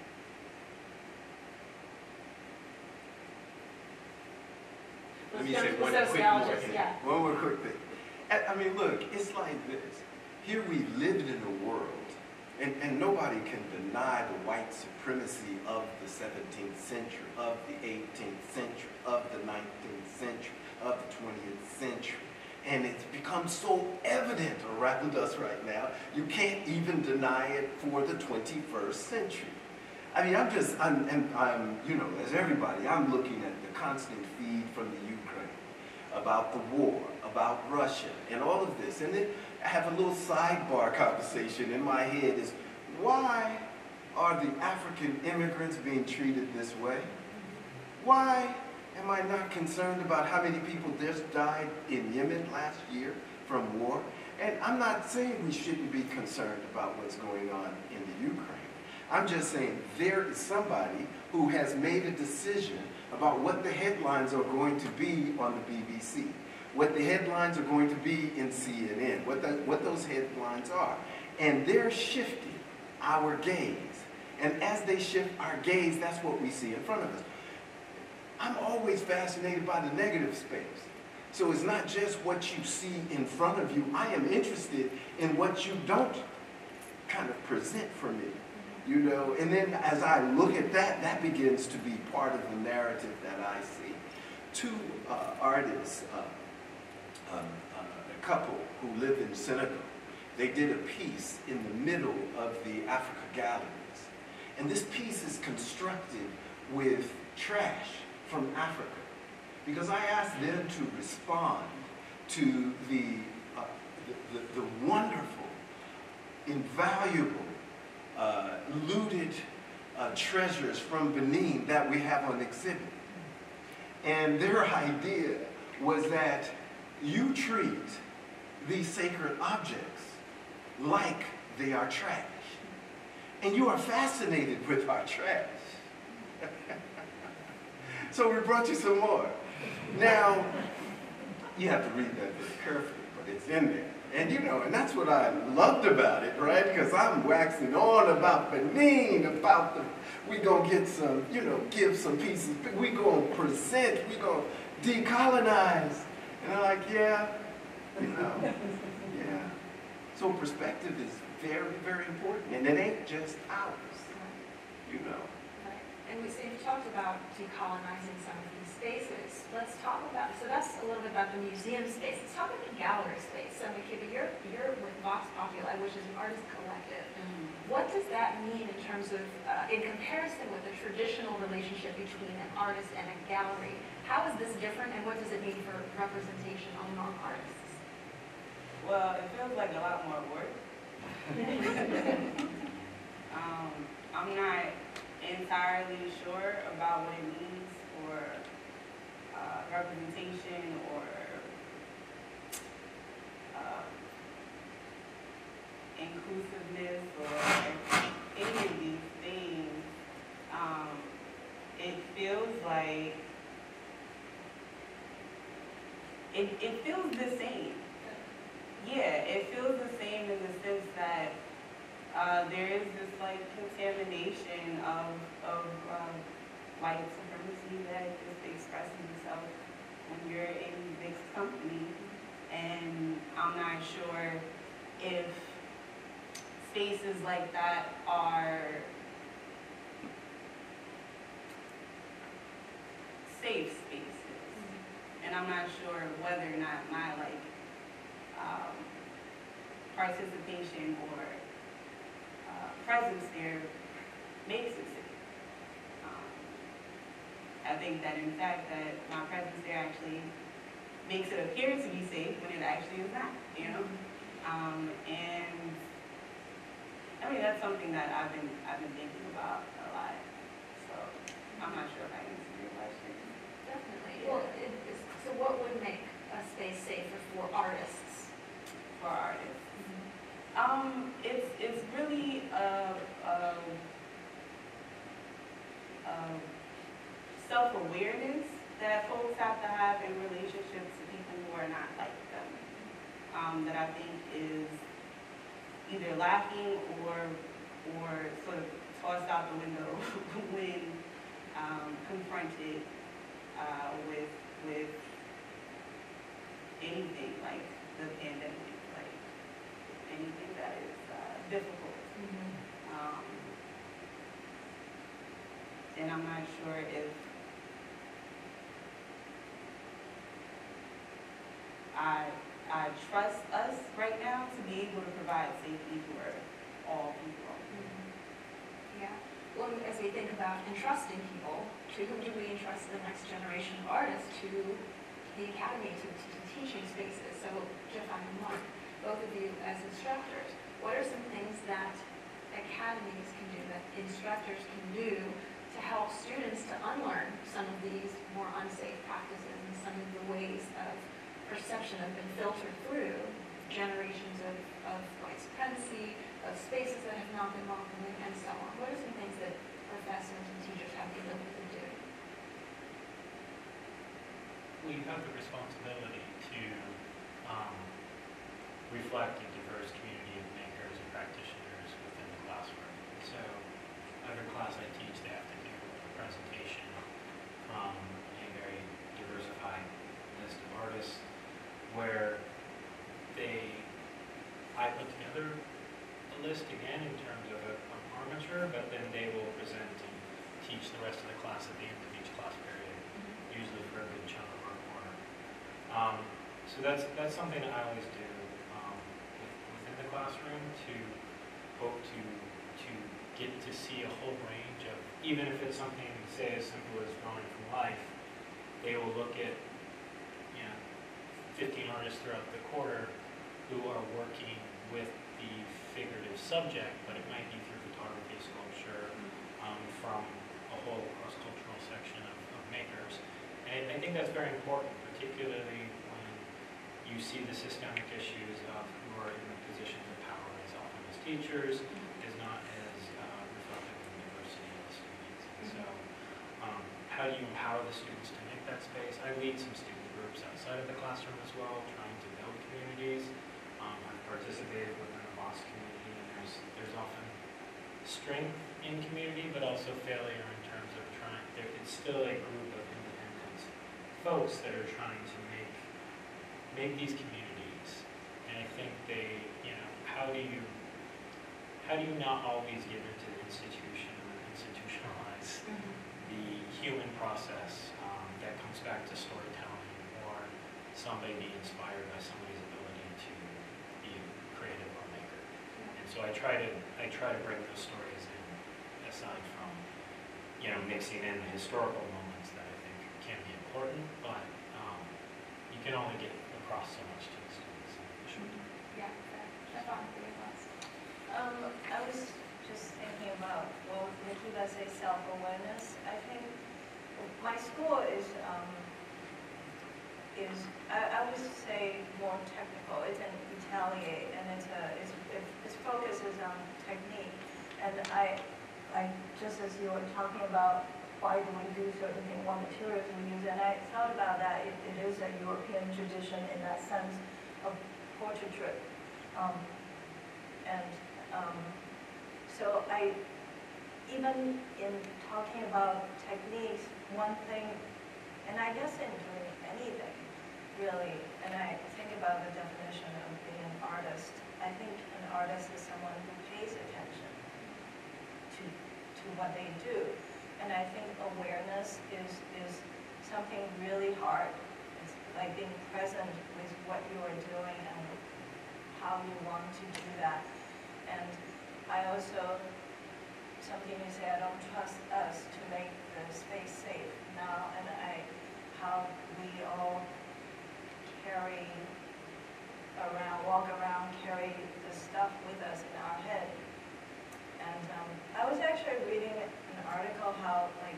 Let Let's me jump say to the one quick more sociologist, thing. yeah. One more quick thing. I, I mean, look, it's like this. Here we lived in a world, and, and nobody can deny the white supremacy of the seventeenth century, of the eighteenth century, of the nineteenth century, of the twentieth century. And it's become so evident around us right now, you can't even deny it for the twenty-first century. I mean, I'm just, I'm, and I'm, you know, as everybody, I'm looking at the constant feed from the Ukraine about the war, about Russia, and all of this. And then I have a little sidebar conversation in my head is, why are the African immigrants being treated this way? Why am I not concerned about how many people just died in Yemen last year from war? And I'm not saying we shouldn't be concerned about what's going on in the Ukraine. I'm just saying there is somebody who has made a decision about what the headlines are going to be on the B B C, what the headlines are going to be in C N N, what, the, what those headlines are. And they're shifting our gaze. And as they shift our gaze, that's what we see in front of us. I'm always fascinated by the negative space. So it's not just what you see in front of you. I am interested in what you don't kind of present for me. You know, and then as I look at that, that begins to be part of the narrative that I see. Two uh, artists, uh, um, uh, a couple who live in Senegal, they did a piece in the middle of the Africa galleries. And this piece is constructed with trash from Africa. Because I asked them to respond to the, uh, the, the, the wonderful, invaluable, uh, looted uh, treasures from Benin that we have on exhibit. And their idea was that you treat these sacred objects like they are trash. And you are fascinated with our trash. So we brought you some more. Now, you have to read that very carefully, but it's in there. And you know, and that's what I loved about it, right? Because I'm waxing on about Benin, about the, we gonna get some, you know, give some pieces, we gonna present, we gonna decolonize. And I'm like, yeah, you know, yeah. So perspective is very, very important, and it ain't just ours, you know. Right. And we, so you talked about decolonizing some of these spaces. Let's talk about, so that's a little bit about the museum space. Let's talk about the gallery space. So Makeba, you're, you're with Vox Populi, which is an artist collective. Mm-hmm. What does that mean in terms of, uh, in comparison with the traditional relationship between an artist and a gallery? How is this different, and what does it mean for representation among artists? Well, it feels like a lot more work. um, I'm not entirely sure about what it means for uh, representation or uh, inclusiveness or any of these things. Um, it feels like it, it feels the same. Yeah, it feels the same in the sense that uh, there is this like contamination of, of uh, white supremacy that just expresses itself when you're in mixed company. And I'm not sure if spaces like that are safe spaces. And I'm not sure whether or not my like Um, participation or uh, presence there makes it safe. Um, I think that in fact that my presence there actually makes it appear to be safe when it actually is not, you know? Um, and I mean, that's something that I've been, I've been thinking about a lot. So I'm not sure if I answered your question. Definitely. Well, it is, so what would make a space safer for artists? For artists. Mm-hmm. Um, it's it's really a, a, a self-awareness that folks have to have in relationships to people who are not like them. Um, that I think is either lacking or or sort of tossed out the window when um, confronted uh, with with anything like the pandemic. Anything that is uh, difficult. Mm-hmm. um, and I'm not sure if I, I trust us right now to be able to provide safety for all people. Mm-hmm. Yeah. Well, as we think about entrusting people, to whom do we entrust the next generation of artists? To the academy, to, to teaching spaces. So, JaFang and Mark, both of you as instructors, what are some things that academies can do, that instructors can do to help students to unlearn some of these more unsafe practices and some of the ways of perception that have been filtered through generations of, of white supremacy, of spaces that have not been welcoming, and so on? What are some things that professors and teachers have the ability to do? We have the responsibility to um, reflect a diverse community of makers and practitioners within the classroom. So every class I teach, they have to do a presentation from a very diversified list of artists where they, I put together a list again in terms of a, a armature, but then they will present and teach the rest of the class at the end of each class period, usually for a good chunk of our quarter. Um, so that's that's something that I always do um, with, within the classroom to hope to to get to see a whole range of, even if it's something, say, as simple as drawing from life, they will look at, you know, fifteen artists throughout the quarter who are working with the figurative subject, but it might be through photography, sculpture, um, from a whole cross-cultural section of, of makers. And I think that's very important, particularly when you see the systemic issues of who are in the positions of power as often as teachers, is not as uh, reflective of the diversity of the students. And so, um, how do you empower the students to make that space? I lead some student groups outside of the classroom as well, trying to build communities. Um, I've participated within a boss community, and there's there's often strength in community, but also failure in terms of trying. There, it's still a group of independent folks that are trying to make make these communities. And I think they, you know, how do you how do you not always give into the institution or institutionalize mm-hmm. the human process um, that comes back to storytelling, or somebody being inspired by somebody's ability to be creative or maker. Yeah. And so I try to I try to bring those stories in, aside from, you know, mixing in the historical moments that I think can be important, but um, you can only get across so much to the students. Sure. Yeah, JaFang, your thoughts? Um, I was just thinking about, well, Makeba say self-awareness. I think my school is, um, is I, I would say more technical. It's an Italiate, and it's a, it's, its focus is on technique. And I, I, just as you were talking about why do we do certain things, what materials we use, and I thought about that. It, it is a European tradition in that sense of portraiture. Um, and um, so I, even in talking about techniques, one thing, and I guess in doing anything, really, and I think about the definition of being an artist, I think an artist is someone who pays attention to, to what they do. And I think awareness is, is something really hard. It's like being present with what you are doing and how you want to do that. And I also, something you say, I don't trust us to make the space safe now, and I, how we all carry around, walk around, carry the stuff with us in our head. And um, I was actually reading an article how, like,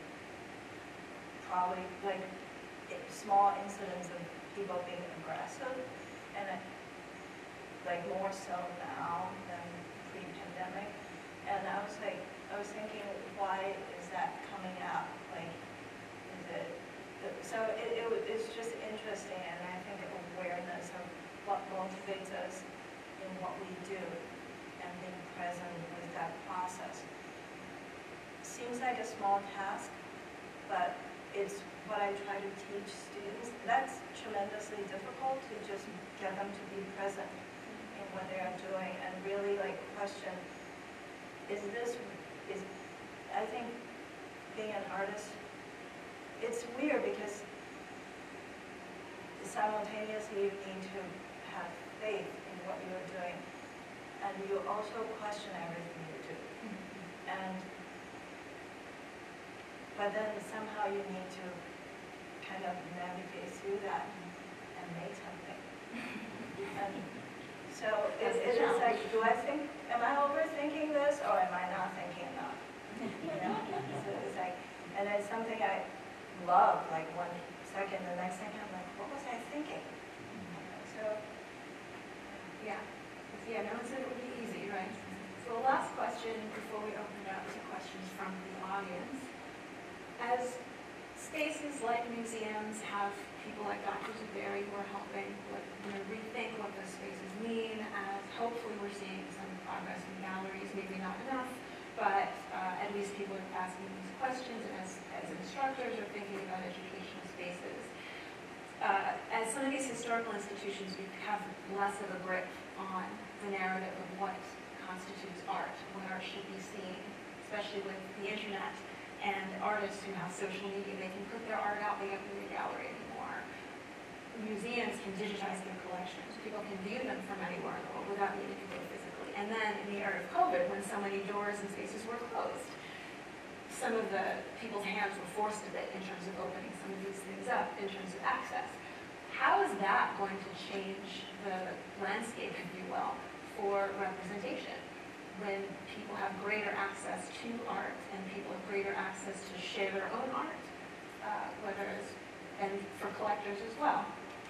probably, like, small incidents of people being aggressive, and it, like, more so now than pre-pandemic. And I was like, I was thinking, why is that coming out? Like, is it, so it, it, it's just interesting, and I think awareness of what motivates us in what we do, and being present with that process. Seems like a small task, but it's what I try to teach students. That's tremendously difficult, to just get them to be present in what they are doing and really like question, is this, is, I think being an artist, it's weird because simultaneously you need to have faith in what you are doing, and you also question everything you do. Mm-hmm. And but then somehow you need to kind of navigate through that and make something. And so it, it is like, do I think, am I overthinking this, or am I not thinking enough? You know? So it's like, and it's something I love, like one second, the next second, I'm like, what was I thinking? So, yeah. Yeah, no one said it would be easy, right? So the last question before we open it up to questions from the audience. As spaces like museums have people like Doctor Zuberi who are helping with, you know, rethink what those spaces mean, as hopefully we're seeing some progress in galleries, maybe not enough, but uh, at least people are asking these questions, and as, as instructors are thinking about educational spaces. Uh, as some of these historical institutions, we have less of a grip on the narrative of what constitutes art, what are art should be seen, especially with the internet and artists who have social media. They can put their art out, they don't need a gallery anymore. Museums can digitize their collections. People can view them from anywhere in the world without needing to go physically. And then in the era of COVID, when so many doors and spaces were closed, some of the people's hands were forced a bit in terms of opening some of these things up, in terms of access. How is that going to change the landscape, if you will, for representation? When people have greater access to art and people have greater access to share their own art, uh, whether it's, and for collectors as well.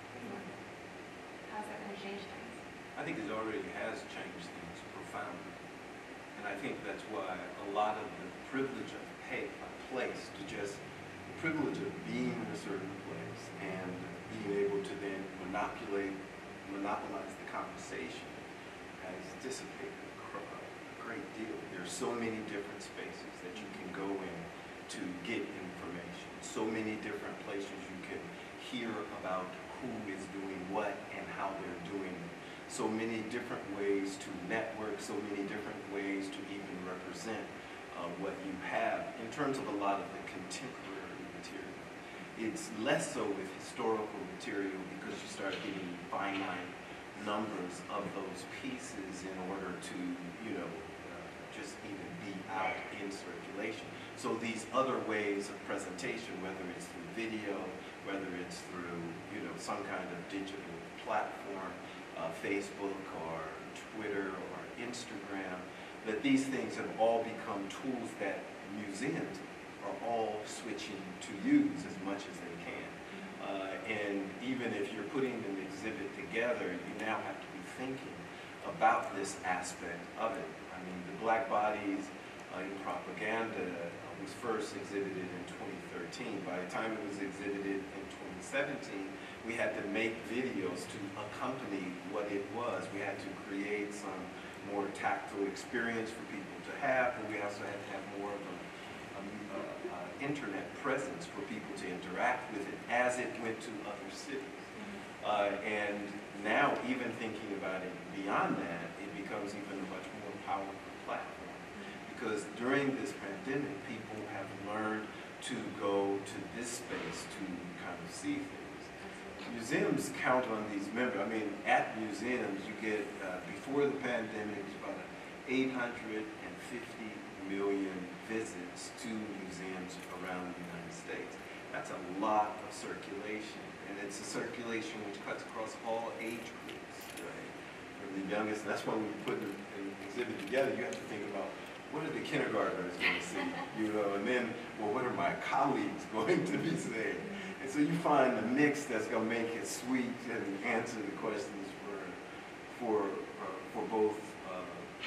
How's that going to change things? I think it already has changed things profoundly. And I think that's why a lot of the privilege of pay, a place to just, the privilege of being in a certain place and being able to then monopolize, monopolize the conversation has dissipated a great deal. There are so many different spaces that you can go in to get information, so many different places you can hear about who is doing what and how they're doing it. So many different ways to network, so many different ways to even represent uh, what you have in terms of a lot of the contemporary material. It's less so with historical material because you start getting finite numbers of those pieces in order to, you know, uh, just even be out in circulation. So these other ways of presentation, whether it's through video, whether it's through, you know, some kind of digital platform, uh, Facebook or Twitter or Instagram, that these things have all become tools that museums are all switching to use as much as they can. Uh, and even if you're putting an exhibit together, you now have to be thinking about this aspect of it. I mean, the Black Bodies uh, in Propaganda uh, was first exhibited in twenty thirteen. By the time it was exhibited in twenty seventeen, we had to make videos to accompany what it was. We had to create some more tactile experience for people to have, but we also had to have more of a, a, a, a internet presence for people to interact with it as it went to other cities. Uh, and now, even thinking about it beyond that, it becomes even a much more powerful platform. Because during this pandemic, people have learned to go to this space to kind of see things. Museums count on these members. I mean, at museums, you get, uh, before the pandemic, it was about eight hundred fifty million visits to museums around the United States. That's a lot of circulation. And it's a circulation which cuts across all age groups, right? From the youngest, that's why when you put an exhibit together, you have to think about, what are the kindergartners going to see? You know, and then, well, what are my colleagues going to be saying? And so you find a mix that's going to make it sweet and answer the questions for for uh, for both uh,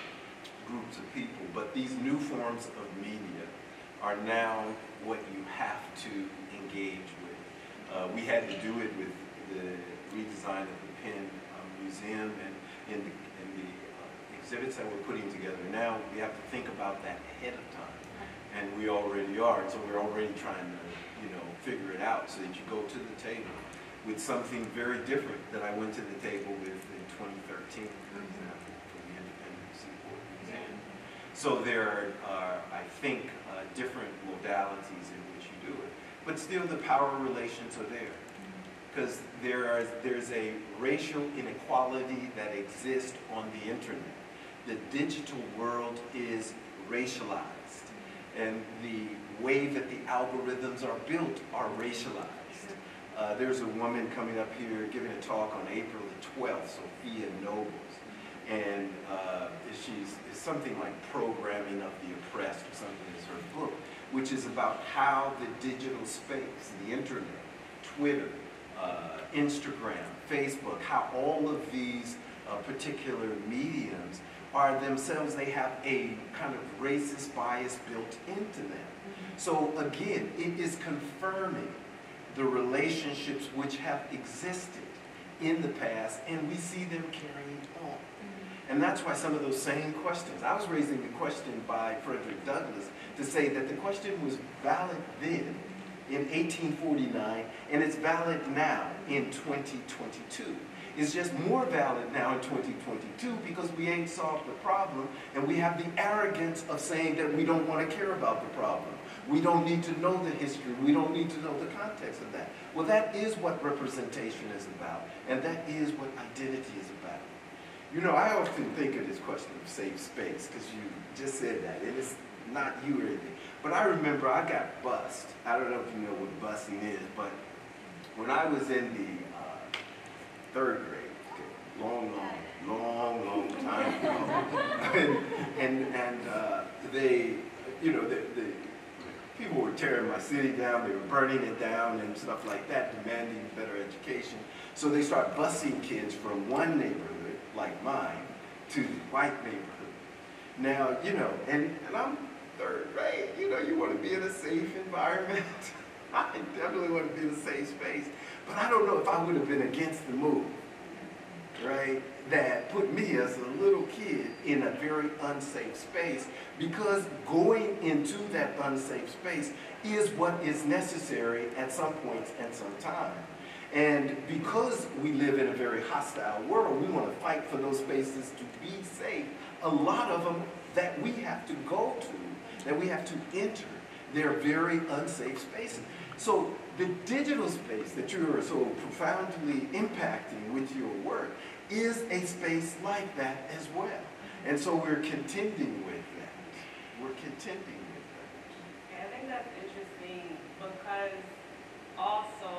groups of people. But these new forms of media are now what you have to engage with. Uh, we had to do it with the redesign of the Penn um, Museum and in the, in the uh, exhibits that we're putting together now. We have to think about that ahead of time, and we already are. So we're already trying to, you know, figure it out so that you go to the table with something very different that I went to the table with in twenty thirteen, for example, for the Independent Seaport Museum. So there are, I think, uh, different modalities in which you do it, but still the power relations are there, because there are there's a racial inequality that exists on the internet. The digital world is racialized, and the way that the algorithms are built are racialized. Uh, there's a woman coming up here giving a talk on April the twelfth, Sophia Nobles, and uh, she's it's something like Programming of the Oppressed or something is her book, which is about how the digital space, the internet, Twitter, uh, Instagram, Facebook, how all of these uh, particular mediums are themselves, they have a kind of racist bias built into them. So again, it is confirming the relationships which have existed in the past, and we see them carrying on. And that's why some of those same questions, I was raising the question by Frederick Douglass to say that the question was valid then in eighteen forty-nine, and it's valid now in twenty twenty-two. is just more valid now in twenty twenty-two because we ain't solved the problem, and we have the arrogance of saying that we don't want to care about the problem. We don't need to know the history. We don't need to know the context of that. Well, that is what representation is about, and that is what identity is about. You know, I often think of this question of safe space, because you just said that, and it's not you or anything. But I remember I got bussed. I don't know if you know what bussing is, but when I was in the uh, third grade, okay, long, long, long, long time ago, and, and, and uh, they, you know, the, the people were tearing my city down, they were burning it down and stuff like that, demanding better education. So they start busing kids from one neighborhood, like mine, to the white neighborhood. Now, you know, and, and I'm third grade, you know, you want to be in a safe environment. I definitely want to be in a safe space. But I don't know if I would have been against the move, right? That put me as a little kid in a very unsafe space, because going into that unsafe space is what is necessary at some points and some time. And because we live in a very hostile world, we want to fight for those spaces to be safe. A lot of them that we have to go to, that we have to enter, they're very unsafe spaces. So the digital space that you are so profoundly impacting with your work is a space like that as well. And so we're contending with that. We're contending with that. Yeah, I think that's interesting because also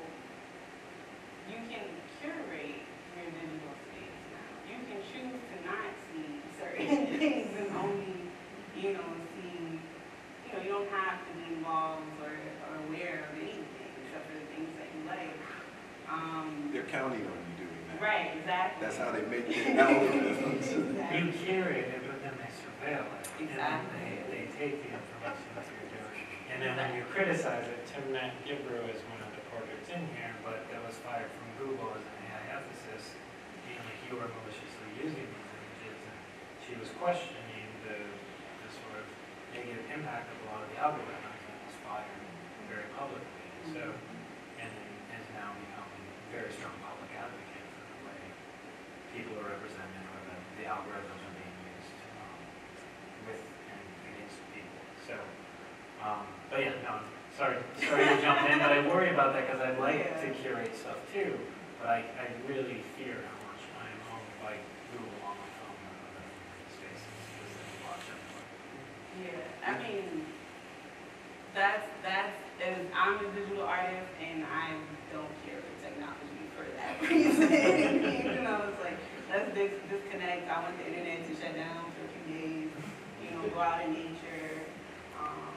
you can curate your digital space now. You can choose to not see certain things and only, you know, see, you know, you don't have to be involved or, or aware of anything except for the things that you like. Um, They're counting on you doing that. right, exactly. That's how they make the algorithms. Exactly. You curate it, but then they surveil it. Exactly. And they, they take the information that you're doing. And then when you criticize it, Tim Gibrew is one of the portraits in here, but that was fired from Google as an A I ethicist, being like you were maliciously using these images. And she was questioning the, the sort of negative impact of a lot of the algorithms, and was fired very publicly. So, and then has now become a very strong public advocate for the way people are represented, or the, the algorithms are being used um, with and against people. So, um, but yeah, no, sorry, sorry to jump in, but I worry about that because I'd like Yeah. to curate stuff too, but I, I really fear how much I am owned by Google on my phone or other spaces because they watch everyone. Yeah, I mean, that's, that's, as I'm a digital artist and I don't care for technology for that reason. You know, it's like, let's dis disconnect. I want the internet to shut down for a few days, you know, go out in nature. Um,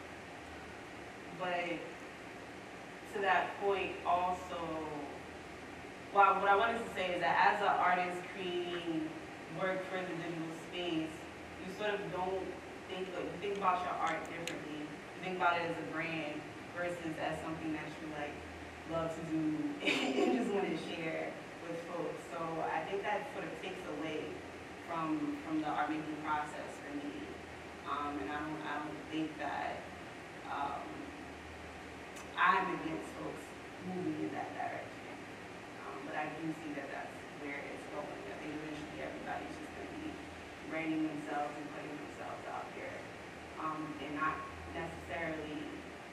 but to that point also, well, what I wanted to say is that as an artist creating work for the digital space, you sort of don't think, like, you think about your art differently. You think about it as a brand versus as something that you like love to do and just want to share with folks. So I think that sort of takes away from from the art making process for me. Um, and I don't I don't think that um, I'm against folks moving in that direction. Um, but I do see that that's where it's going. I think eventually everybody's just going to be branding themselves and putting themselves out there, um, and not necessarily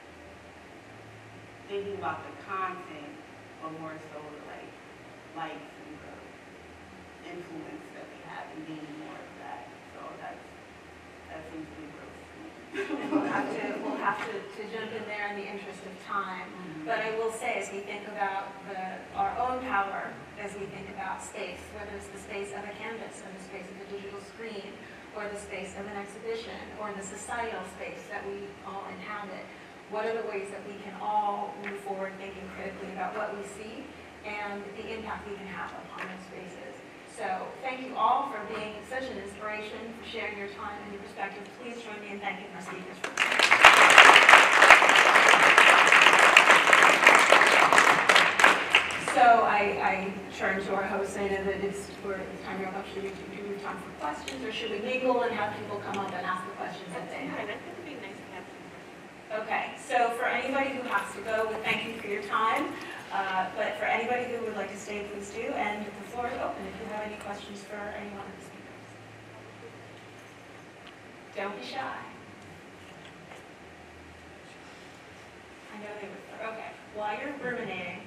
thinking about the content, but more so the like likes and the influence that they have and gaining more of that. So that's that seems pretty gross. We'll have to, we'll have to, to jump in there in the interest of time. Mm-hmm. But I will say, as we think about the, our own power, as we think about space, whether it's the space of a canvas, or the space of a digital screen, or the space of an exhibition, or the societal space that we all inhabit, what are the ways that we can all move forward thinking critically about what we see and the impact we can have upon those spaces? So thank you all for being such an inspiration, for sharing your time and your perspective. Please join me in thanking our speakers for coming. So I, I turn to our host saying that it's, we're, it's time to wrap up. Should we do we have time for questions, or should we mingle and have people come up and ask the questions that they have? Okay, so for anybody who has to go, we thank you for your time. Uh, but for anybody who would like to stay, please do, and the floor is open if you have any questions for anyone of the speakers. Don't be shy. I know they were, okay. While you're ruminating,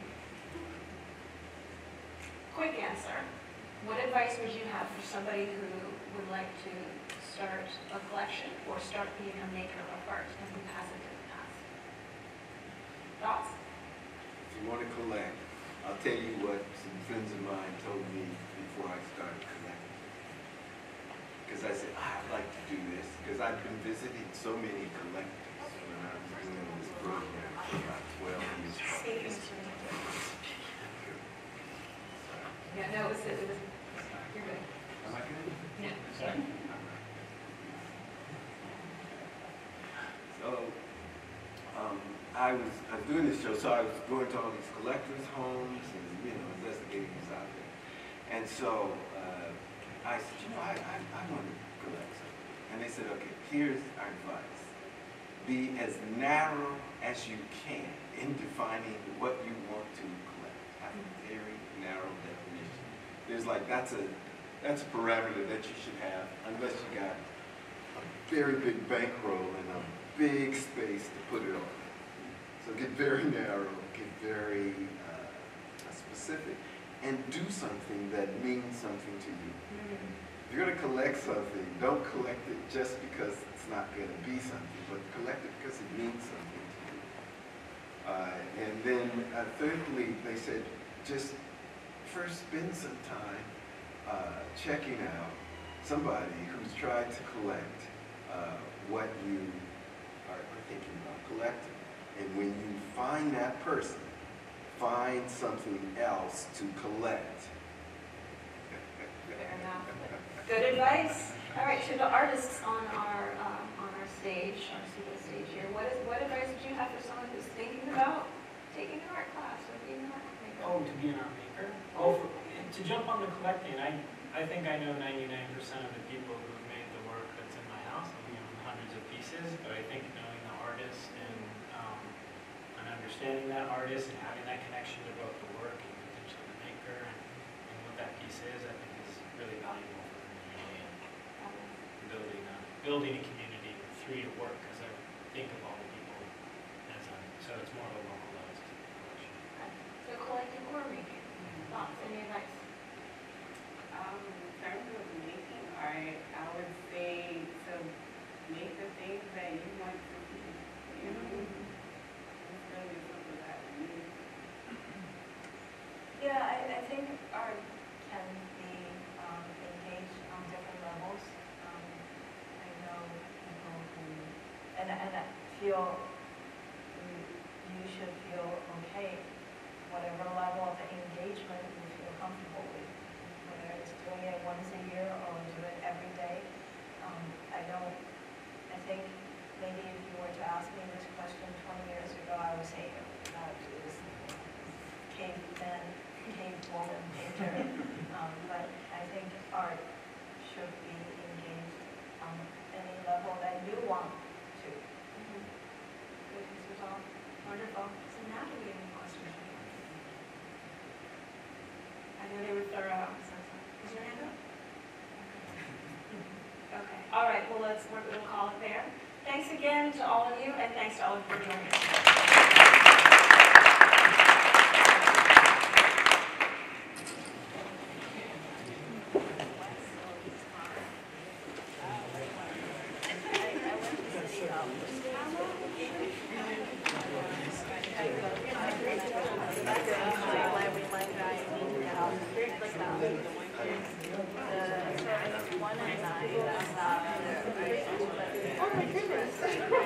quick answer. What advice would you have for somebody who would like to start a collection or start being a maker of art and who hasn't in the past? Thoughts? If you want to collect, I'll tell you what some friends of mine told me before I started collecting. Because I said, I'd like to do this, because I've been visiting so many collectors when I was doing this program for about twelve years. Yeah, no, it was, it was, you're good. Am I good? Yeah. Sorry. So, um, I was, I was doing this show, so I was going to all these collectors' homes and, you know, investigating what's out there. And so, uh, I said, you know, I, I, I want to collect something. And they said, okay, here's our advice. Be as narrow as you can in defining what you want to collect. Have a very narrow definition. There's like, that's a, that's a parameter that you should have, unless you got a very big bankroll and a big space to put it on. So get very narrow, get very uh, specific, and do something that means something to you. Mm-hmm. If you're going to collect something, don't collect it just because it's not going to be something, but collect it because it means something to you. Uh, and then uh, thirdly, they said, just first spend some time uh, checking out somebody who's tried to collect uh, what you are, are thinking about collecting. And when you find that person, find something else to collect. Fair enough. Good advice. All right, to the artists on our um, on our stage, our pseudo stage here, what is what advice would you have for someone who's thinking about taking an art class or being an art maker? Oh, to be an art maker? Oh, for, to jump on the collecting, I, I think I know ninety-nine percent of the people who have made the work that's in my house. I mean, hundreds of pieces, but I think knowing the artist and, um, and understanding that artist and having that connection to both the work and potentially the maker and, and what that piece is, I think is really valuable for the community and building a, building a community through your work, because I think of all the people as a, so it's more of a localized collection. So collecting or making? Thoughts? Any advice? Um, in terms of making art, I would say to make the things that you want to see. You know, it's really simple that way. Yeah, I, I think art can be um, engaged on different levels. Um, I know people who, and, and I feel you, you should feel okay, whatever level of engagement you feel comfortable with, whether it's doing it once a year or do it every day. Um, I don't, I think maybe if you were to ask me this question twenty years ago, I would say, uh, this caveman, cave woman painter. um, but I think art should be engaged on any level that you want to. Mm-hmm. Good, Mister Tom. Wonderful. So now do we have any questions? I know they were thorough. So, is your hand up? Okay. All right. Well, let's we'll call it there. Thanks again to all of you, and thanks to all of you for joining us. One and nine, that's not. Oh my goodness.